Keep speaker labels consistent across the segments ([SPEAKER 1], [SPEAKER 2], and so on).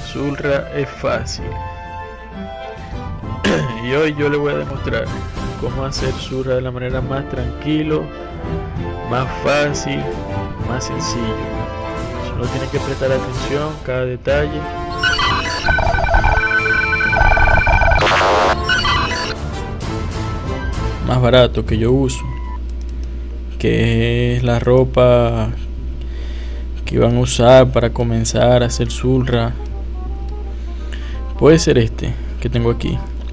[SPEAKER 1] Zulrah es fácil. Y hoy yo le voy a demostrar cómo hacer Zulrah de la manera más tranquilo, más fácil, más sencillo. Solo tiene que prestar atención a cada detalle. Más barato que yo uso, que es la ropa que van a usar para comenzar a hacer Zulrah, puede ser este que tengo aquí.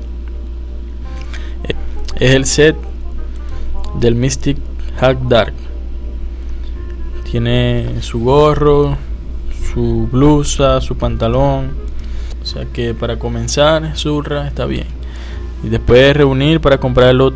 [SPEAKER 1] Es el set del Mystic Hack Dark. Tiene su gorro, su blusa, su pantalón. O sea que para comenzar Zulrah está bien. Y después reunir para comprar la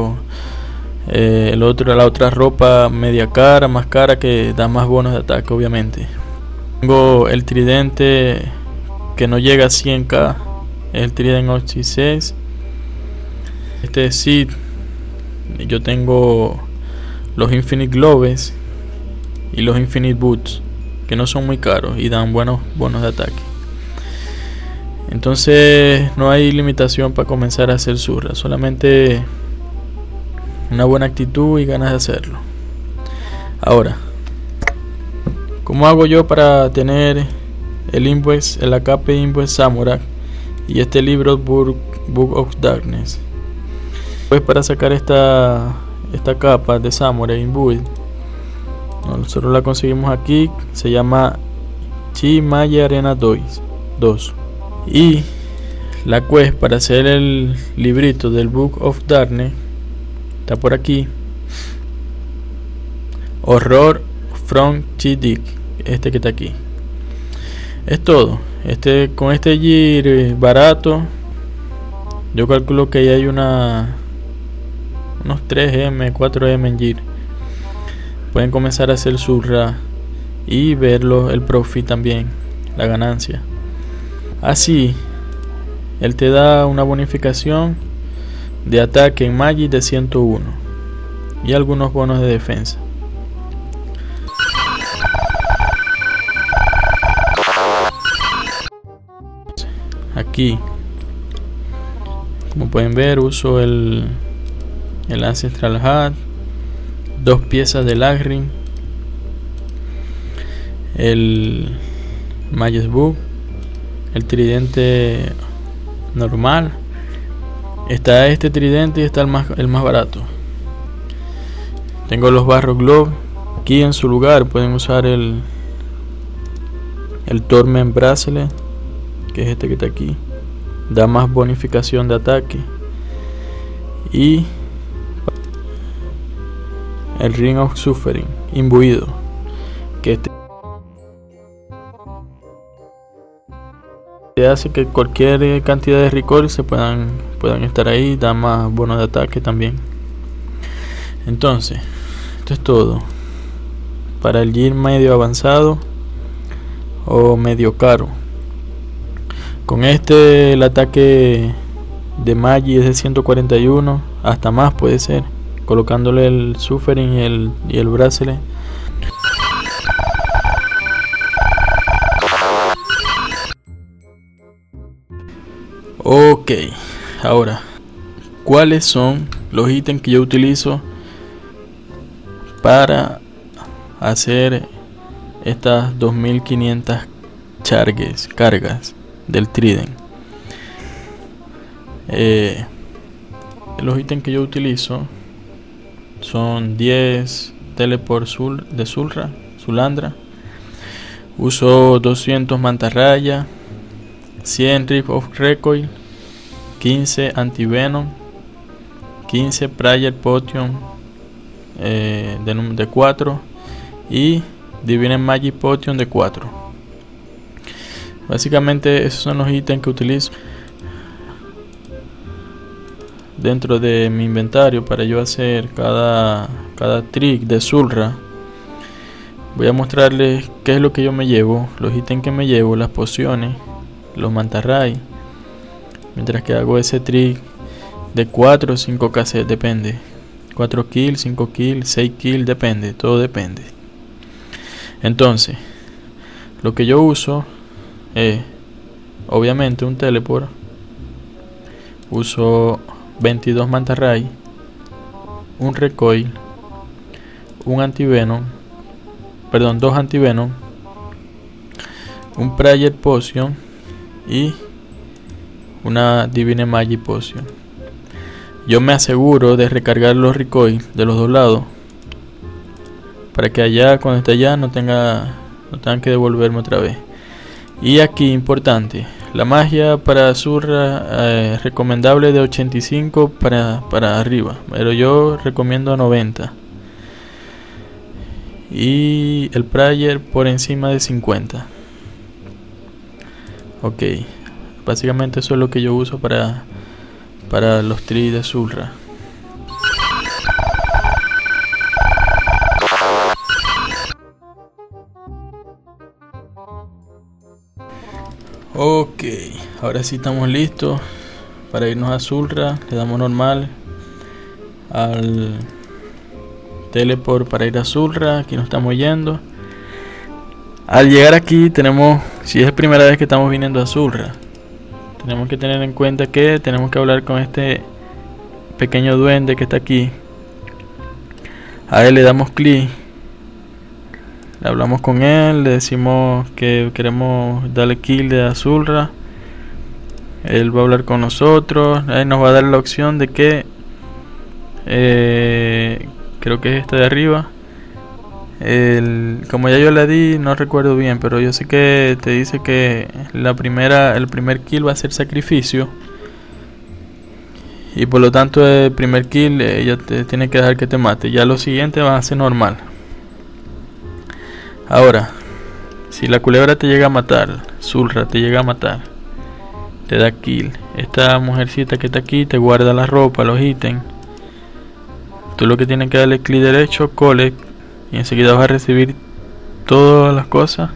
[SPEAKER 1] otra ropa media cara, más cara, que da más bonos de ataque, obviamente. Tengo el tridente que no llega a 100k, el Trident Oxy 6. Este es Sid. Yo tengo los Infinite Gloves y los Infinite Boots, que no son muy caros y dan buenos bonos de ataque. Entonces no hay limitación para comenzar a hacer Zulrah, solamente una buena actitud y ganas de hacerlo. Ahora, ¿cómo hago yo para tener el Invoice, el AKP Invoice Samurai y este libro Book of Darkness? Pues para sacar esta capa de Samurai Imbued, nosotros la conseguimos aquí. Se llama Chi Maya Arena 2. Y la quest para hacer el librito del Book of Darkness está por aquí. Horror from Chi-Dick, este que está aquí. Es todo. Con este gear barato, yo calculo que ahí hay unos 3M, 4M en gear. Pueden comenzar a hacer Zulrah y verlo, el profit también, la ganancia. Así, él te da una bonificación de ataque en Magic de 101 y algunos bonos de defensa. Aquí, como pueden ver, uso el Ancestral Hat, 2 piezas de Lagrim, el Magus Book, el tridente normal. Está este tridente y está el más barato. Tengo los Barro Glove. Aquí en su lugar pueden usar el Torment Bracelet, que es este que está aquí. Da más bonificación de ataque. Y el Ring of Suffering imbuido, que hace que cualquier cantidad de recoil se puedan estar ahí. Da más bonos de ataque también. Entonces, esto es todo para el gear medio avanzado o medio caro. Con este el ataque de Magi es de 141, hasta más puede ser, colocándole el Suffering y el Bracelet. Ok, ahora, ¿cuáles son los ítems que yo utilizo para hacer estas 2500 cargas del Trident? Los ítems que yo utilizo son 10 Teleport de Zulandra. Uso 200 Mantarraya, 100 Rift of Recoil, 15 Antivenom, 15 Prayer Potion de 4 y Divine Magic Potion de 4. Básicamente esos son los ítems que utilizo dentro de mi inventario para yo hacer cada trick de Zulrah. Voy a mostrarles qué es lo que yo me llevo, los ítems que me llevo, las pociones, los mantarray, mientras que hago ese trick de 4 o 5 KC, depende, 4 kills, 5 kills, 6 kills, depende, todo depende. Entonces, lo que yo uso es obviamente un teleport, uso 22 mantarray, un recoil, un antivenom, perdón, 2 antivenom, un prayer potion y una divine magic potion. Yo me aseguro de recargar los recoil de los dos lados para que allá, cuando esté allá, no tengan que devolverme otra vez. Y aquí importante, la magia para Azura recomendable de 85 para arriba, pero yo recomiendo 90. Y el prayer por encima de 50. Ok, básicamente eso es lo que yo uso para los tri de Azura. Ok, ahora sí estamos listos para irnos a Azura. Le damos normal al teleport para ir a Azura. Aquí nos estamos yendo. Al llegar aquí tenemos, si es la primera vez que estamos viniendo a Azura, tenemos que tener en cuenta que tenemos que hablar con este pequeño duende que está aquí. A él le damos clic, hablamos con él, le decimos que queremos darle kill de Azura. Él va a hablar con nosotros. Él nos va a dar la opción de que creo que es esta de arriba. Como ya yo la di, no recuerdo bien, pero yo sé que te dice que el primer kill va a ser sacrificio, y por lo tanto el primer kill ella te tiene que dejar que te mate. Ya los siguientes van a ser normal. Ahora, si la culebra te llega a matar, Azura te llega a matar, te da kill. Esta mujercita que está aquí te guarda la ropa, los ítems. Tú lo que tienes que darle clic derecho, collect, y enseguida vas a recibir todas las cosas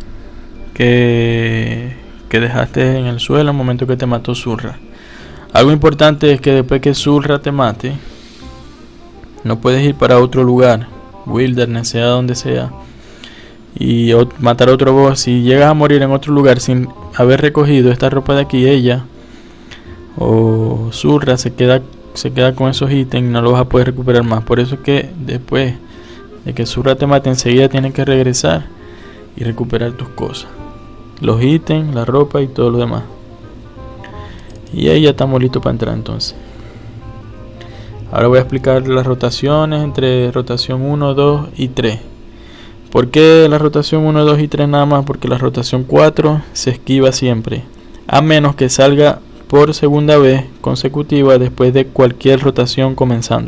[SPEAKER 1] que dejaste en el suelo al momento que te mató Azura. Algo importante es que después que Azura te mate, no puedes ir para otro lugar, wilderness, sea donde sea, y matar a otro boss. Si llegas a morir en otro lugar sin haber recogido esta ropa de aquí, ella o Azura se queda con esos ítems y no lo vas a poder recuperar más. Por eso es que después de que Azura te mate, enseguida tienes que regresar y recuperar tus cosas, los ítems, la ropa y todo lo demás. Y ahí ya estamos listos para entrar entonces. Ahora voy a explicar las rotaciones entre rotación 1, 2 y 3. ¿Por qué la rotación 1, 2 y 3 nada más? Porque la rotación 4 se esquiva siempre, a menos que salga por segunda vez consecutiva después de cualquier rotación comenzando.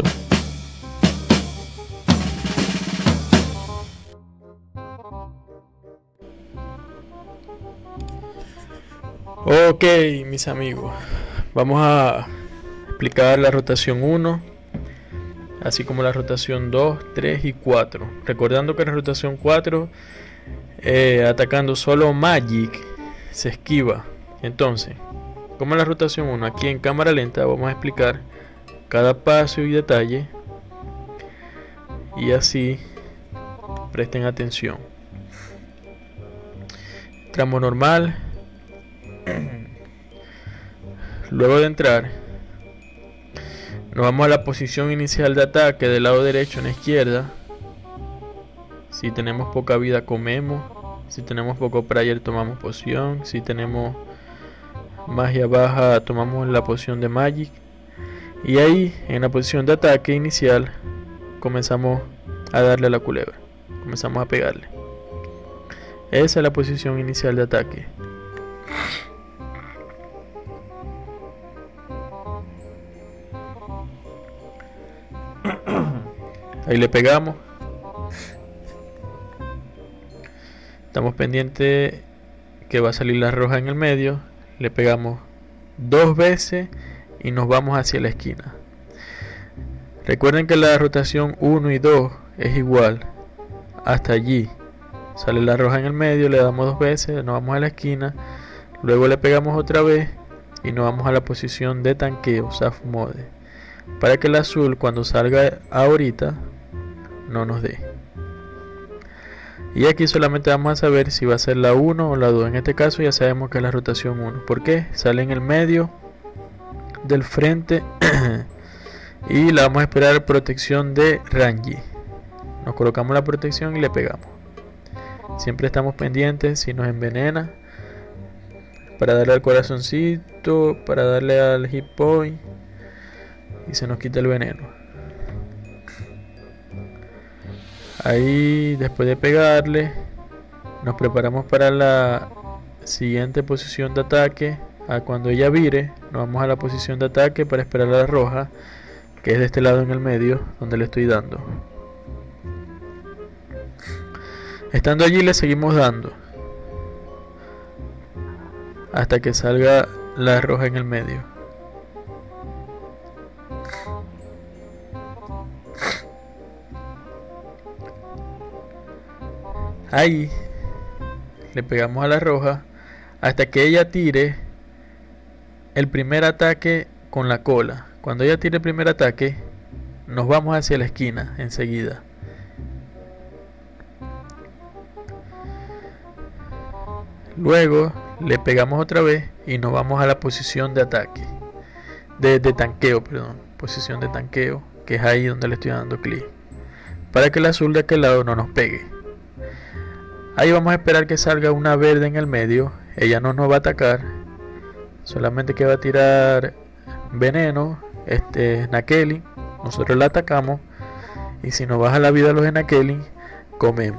[SPEAKER 1] Ok, mis amigos, vamos a explicar la rotación 1, así como la rotación 2, 3 y 4. Recordando que la rotación 4, atacando solo Magic, se esquiva. Entonces, como en la rotación 1, aquí en cámara lenta vamos a explicar cada paso y detalle, y así presten atención. Tramo normal. Luego de entrar, nos vamos a la posición inicial de ataque del lado derecho en la izquierda. Si tenemos poca vida, comemos. Si tenemos poco prayer, tomamos poción. Si tenemos magia baja, tomamos la poción de magic. Y ahí, en la posición de ataque inicial, comenzamos a darle a la culebra, comenzamos a pegarle. Esa es la posición inicial de ataque. Ahí le pegamos. Estamos pendientes que va a salir la roja en el medio. Le pegamos 2 veces y nos vamos hacia la esquina. Recuerden que la rotación 1 y 2 es igual. Hasta allí sale la roja en el medio, le damos 2 veces, nos vamos a la esquina. Luego le pegamos otra vez y nos vamos a la posición de tanqueo, Soft Mode, para que el azul, cuando salga ahorita, no nos dé. Y aquí solamente vamos a saber si va a ser la 1 o la 2. En este caso ya sabemos que es la rotación 1. ¿Por qué? Sale en el medio del frente y la vamos a esperar protección de Rangi. Nos colocamos la protección y le pegamos. Siempre estamos pendientes si nos envenena, para darle al corazoncito, para darle al hit point y se nos quita el veneno. Ahí, después de pegarle, nos preparamos para la siguiente posición de ataque. Cuando ella vire, nos vamos a la posición de ataque para esperar a la roja, que es de este lado en el medio donde le estoy dando. Estando allí le seguimos dando hasta que salga la roja en el medio. Ahí le pegamos a la roja hasta que ella tire el primer ataque con la cola. Cuando ella tire el primer ataque, nos vamos hacia la esquina enseguida. Luego le pegamos otra vez y nos vamos a la posición de ataque, de tanqueo, perdón, posición de tanqueo, que es ahí donde le estoy dando clic, para que el azul de aquel lado no nos pegue. Ahí vamos a esperar que salga una verde en el medio. Ella no nos va a atacar, solamente que va a tirar veneno, Snakeling. Nosotros la atacamos y si nos baja la vida los Snakeling, comemos.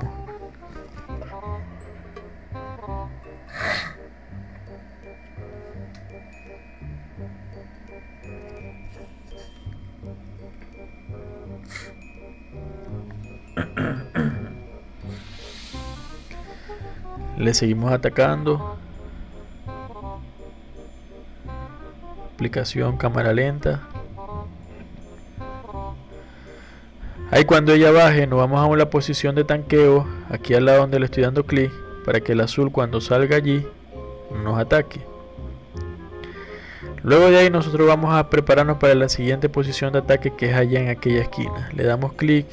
[SPEAKER 1] Le seguimos atacando. Aplicación cámara lenta. Ahí cuando ella baje nos vamos a la posición de tanqueo, aquí al lado donde le estoy dando clic, para que el azul cuando salga allí nos ataque. Luego de ahí nosotros vamos a prepararnos para la siguiente posición de ataque, que es allá en aquella esquina. Le damos clic.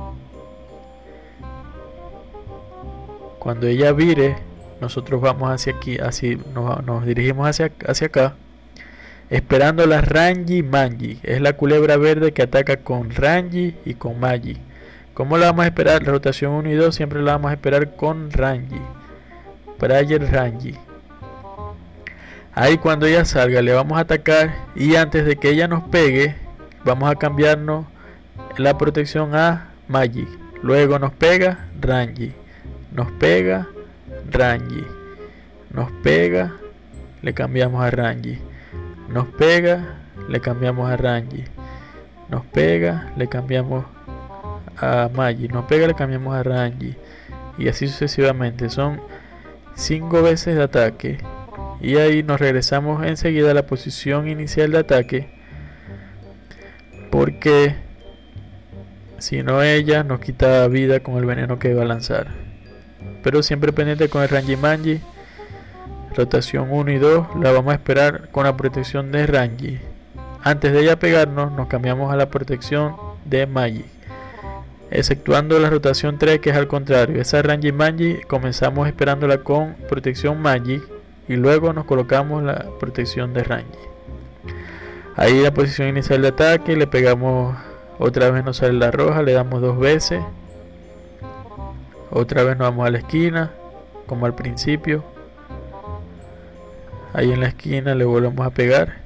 [SPEAKER 1] Cuando ella vire, nosotros vamos hacia aquí, así nos dirigimos hacia acá, esperando la Rangi Manji. Es la culebra verde que ataca con Rangi y con Magi. ¿Cómo la vamos a esperar? La rotación 1 y 2 siempre la vamos a esperar con Rangi. Prayer Rangi. Ahí cuando ella salga le vamos a atacar y antes de que ella nos pegue, vamos a cambiarnos la protección a Magi. Luego nos pega Rangi. Nos pega Rangi. Nos pega, le cambiamos a Rangi. Nos pega, le cambiamos a Rangi. Nos pega, le cambiamos a Magi. Nos pega, le cambiamos a Rangi. Y así sucesivamente. Son 5 veces de ataque. Y ahí nos regresamos enseguida a la posición inicial de ataque, porque si no ella nos quita vida con el veneno que va a lanzar. Pero siempre pendiente con el Rangi Manji. Rotación 1 y 2 la vamos a esperar con la protección de Rangi. Antes de ella pegarnos nos cambiamos a la protección de Magi, exceptuando la rotación 3, que es al contrario. Esa Rangi Manji comenzamos esperándola con protección Magi y luego nos colocamos la protección de Rangi. Ahí la posición inicial de ataque, le pegamos, otra vez nos sale la roja, le damos 2 veces. Otra vez nos vamos a la esquina, como al principio. Ahí en la esquina le volvemos a pegar.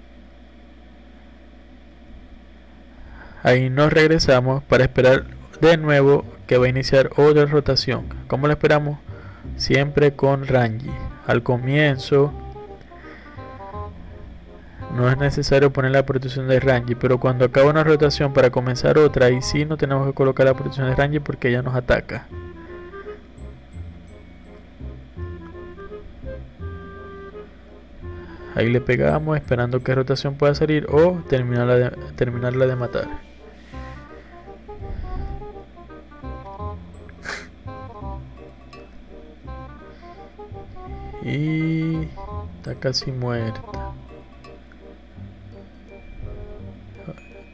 [SPEAKER 1] Ahí nos regresamos para esperar de nuevo que va a iniciar otra rotación. ¿Cómo la esperamos? Siempre con Rangi. Al comienzo no es necesario poner la protección de Rangi, pero cuando acaba una rotación para comenzar otra, ahí sí no tenemos que colocar la protección de Rangi porque ella nos ataca. Ahí le pegamos esperando que rotación pueda salir o terminarla de matar. Y está casi muerta.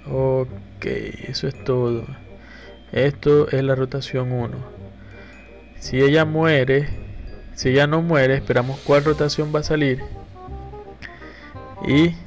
[SPEAKER 1] Ok, eso es todo. Esto es la rotación 1. Si ella no muere, esperamos cuál rotación va a salir y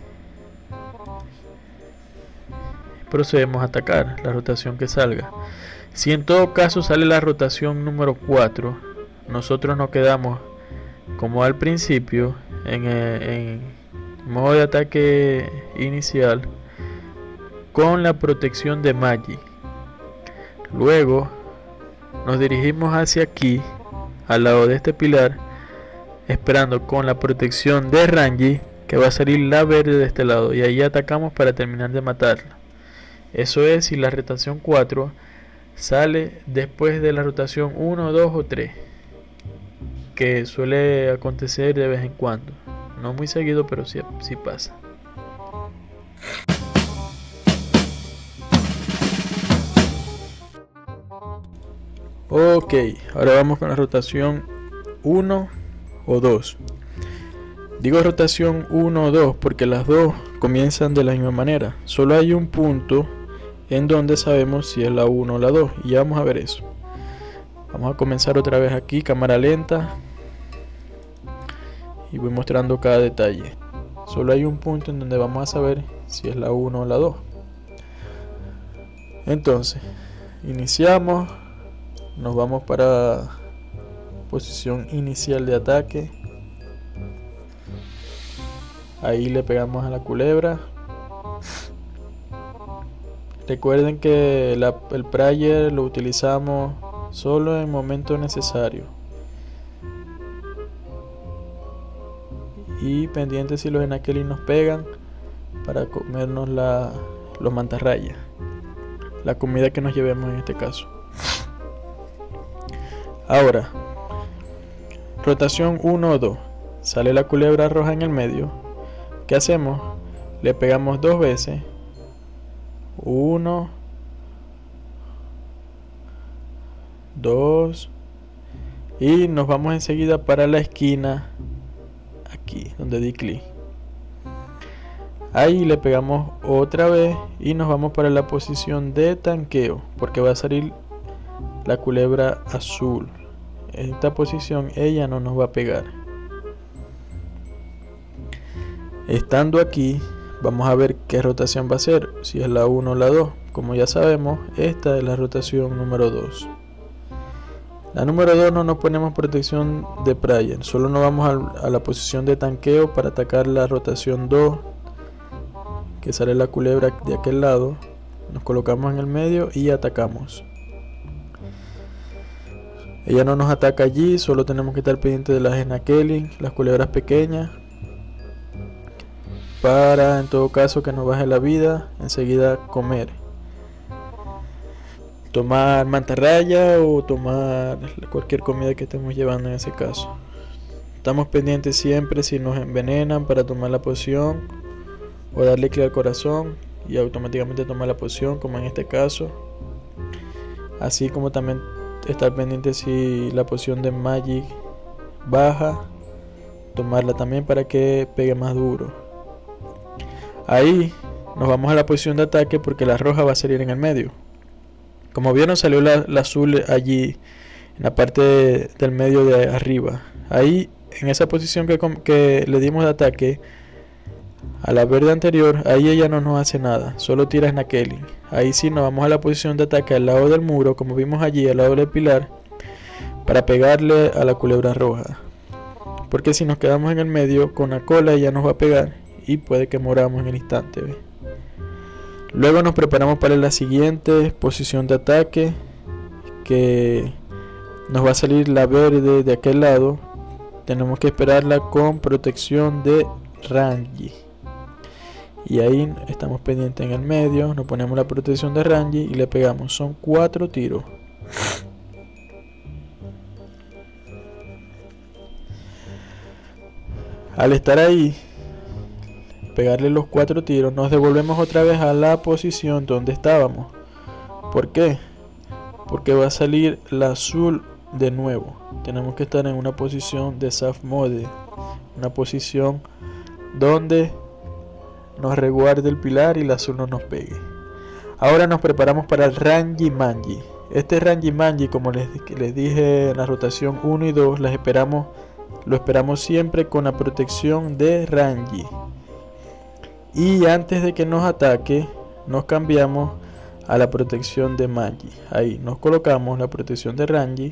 [SPEAKER 1] procedemos a atacar la rotación que salga. Si en todo caso sale la rotación número 4, nosotros nos quedamos como al principio en modo de ataque inicial con la protección de Magi. Luego nos dirigimos hacia aquí, al lado de este pilar, esperando con la protección de Rangi, que va a salir la verde de este lado, y ahí atacamos para terminar de matarla. Eso es si la rotación 4 sale después de la rotación 1, 2 o 3, que suele acontecer de vez en cuando, no muy seguido, pero sí pasa. Ok, ahora vamos con la rotación 1 o 2. Digo rotación 1 o 2 porque las dos comienzan de la misma manera. Solo hay un punto en donde sabemos si es la 1 o la 2, y ya vamos a ver eso. Vamos a comenzar otra vez aquí, cámara lenta, y voy mostrando cada detalle. Solo hay un punto en donde vamos a saber si es la 1 o la 2. Entonces, iniciamos. Nos vamos para posición inicial de ataque. Ahí le pegamos a la culebra. Recuerden que el prayer lo utilizamos solo en momentos necesarios. Y pendientes si los enaquelis nos pegan para comernos los mantarrayas. La comida que nos llevemos en este caso. Ahora, rotación 1 o 2. Sale la culebra roja en el medio. ¿Qué hacemos? Le pegamos 2 veces. 1, 2. Y nos vamos enseguida para la esquina. Aquí, donde di clic. Ahí le pegamos otra vez. Y nos vamos para la posición de tanqueo. Porque va a salir la culebra azul. En esta posición ella no nos va a pegar. Estando aquí, vamos a ver qué rotación va a ser, si es la 1 o la 2. Como ya sabemos, esta es la rotación número 2. La número 2 no nos ponemos protección de prayer, solo nos vamos a la posición de tanqueo para atacar la rotación 2, que sale la culebra de aquel lado. Nos colocamos en el medio y atacamos. Ella no nos ataca allí, solo tenemos que estar pendientes de las enaquelis, las culebras pequeñas, para en todo caso que nos baje la vida, enseguida comer. Tomar mantarraya o tomar cualquier comida que estemos llevando en ese caso. Estamos pendientes siempre si nos envenenan para tomar la poción o darle clic al corazón y automáticamente tomar la poción, como en este caso. Así como también estar pendiente si la poción de Magic baja, tomarla también para que pegue más duro. Ahí nos vamos a la posición de ataque porque la roja va a salir en el medio. Como vieron, salió la azul allí en la parte del medio de arriba. Ahí en esa posición que le dimos de ataque a la verde anterior, ahí ella no nos hace nada, solo tira Snakeling. Ahí sí nos vamos a la posición de ataque al lado del muro, como vimos allí al lado del pilar, para pegarle a la culebra roja. Porque si nos quedamos en el medio con la cola, ella nos va a pegar y puede que moramos en el instante, ¿ve? Luego nos preparamos para la siguiente posición de ataque, que nos va a salir la verde de aquel lado. Tenemos que esperarla con protección de Rangi. Y ahí estamos pendientes en el medio, nos ponemos la protección de Rangi y le pegamos. Son 4 tiros. Al estar ahí, pegarle los 4 tiros, nos devolvemos otra vez a la posición donde estábamos. ¿Por qué? Porque va a salir la azul de nuevo. Tenemos que estar en una posición de soft mode, una posición donde nos resguarde el pilar y el azul no nos pegue. Ahora nos preparamos para el Rangi Mangi. Este Rangi Manji, como les dije en la rotación 1 y 2, lo esperamos siempre con la protección de Rangi. Y antes de que nos ataque, nos cambiamos a la protección de Manji. Ahí nos colocamos la protección de Rangi.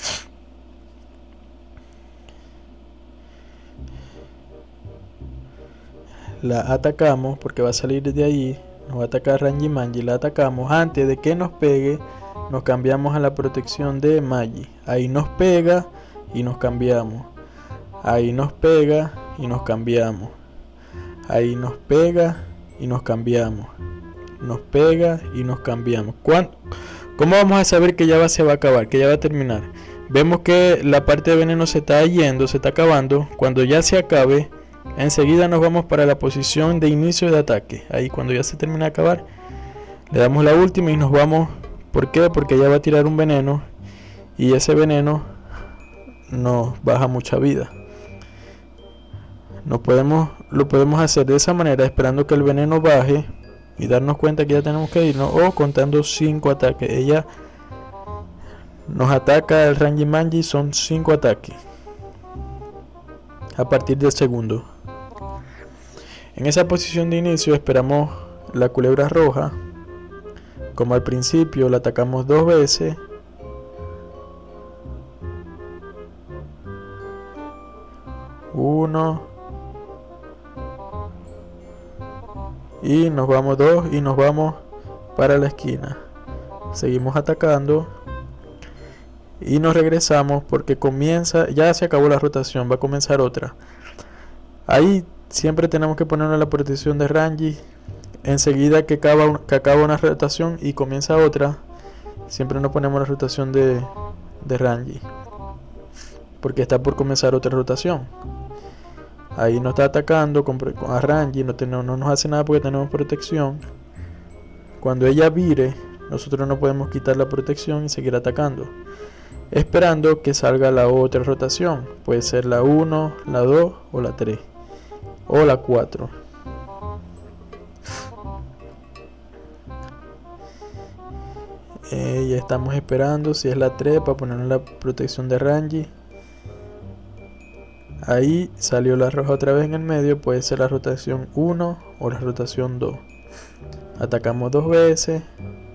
[SPEAKER 1] La atacamos porque va a salir de ahí. Nos va a atacar Rangi Manji. La atacamos. Antes de que nos pegue, nos cambiamos a la protección de Manji. Ahí nos pega y nos cambiamos. Ahí nos pega y nos cambiamos. Ahí nos pega y nos cambiamos. Nos pega y nos cambiamos. ¿Cómo vamos a saber que ya se va a acabar, que ya va a terminar? Vemos que la parte de veneno se está yendo, se está acabando. Cuando ya se acabe, enseguida nos vamos para la posición de inicio de ataque. Ahí cuando ya se termina de acabar, le damos la última y nos vamos. ¿Por qué? Porque ya va a tirar un veneno y ese veneno nos baja mucha vida. Lo podemos hacer de esa manera, esperando que el veneno baje y darnos cuenta que ya tenemos que irnos, o contando 5 ataques. Ella nos ataca, el Rangi Manji son 5 ataques a partir del segundo. En esa posición de inicio esperamos la culebra roja. Como al principio la atacamos 2 veces. Uno. Y nos vamos 2 y nos vamos para la esquina. Seguimos atacando. Y nos regresamos porque ya se acabó la rotación, va a comenzar otra. Ahí siempre tenemos que ponernos la protección de Rangi. Enseguida que acaba una rotación y comienza otra, siempre nos ponemos la rotación de Rangi, porque está por comenzar otra rotación. Ahí nos está atacando a Rangi, no nos hace nada porque tenemos protección. Cuando ella vire, nosotros no podemos quitar la protección y seguir atacando, esperando que salga la otra rotación. Puede ser la 1, la 2 o la 3 o la 4. Ya estamos esperando si es la 3 para ponerle la protección de Rangi. Ahí salió la roja otra vez en el medio. Puede ser la rotación 1 o la rotación 2. Atacamos 2 veces.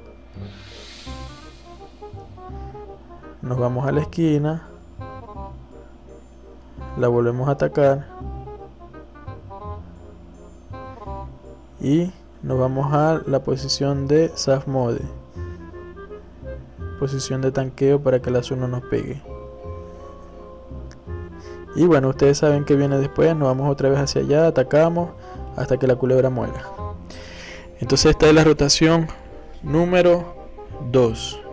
[SPEAKER 1] Nos vamos a la esquina. La volvemos a atacar. Y nos vamos a la posición de Soft Mode. Posición de tanqueo para que el azul no nos pegue. Y bueno, ustedes saben que viene después. Nos vamos otra vez hacia allá, atacamos hasta que la culebra muera. Entonces esta es la rotación número 2.